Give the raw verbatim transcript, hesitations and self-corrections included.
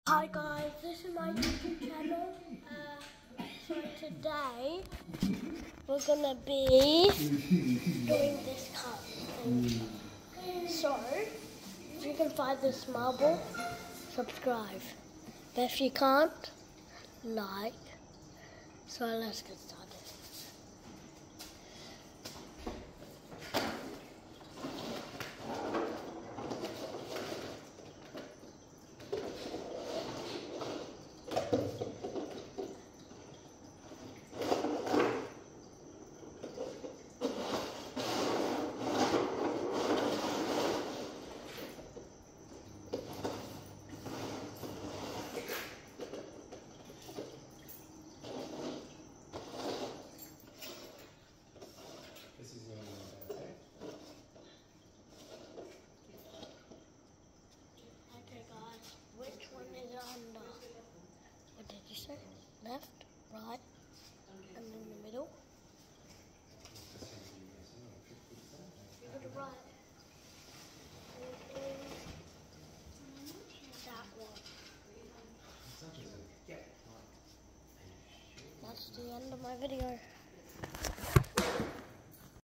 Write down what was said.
Hi guys, this is my YouTube channel. Uh, so today we're gonna be doing this cup thing. So if you can find this marble, subscribe. But if you can't, like. So let's get started. What did you say? Left, right, and in the middle. Go to right. That one. That's the end of my video.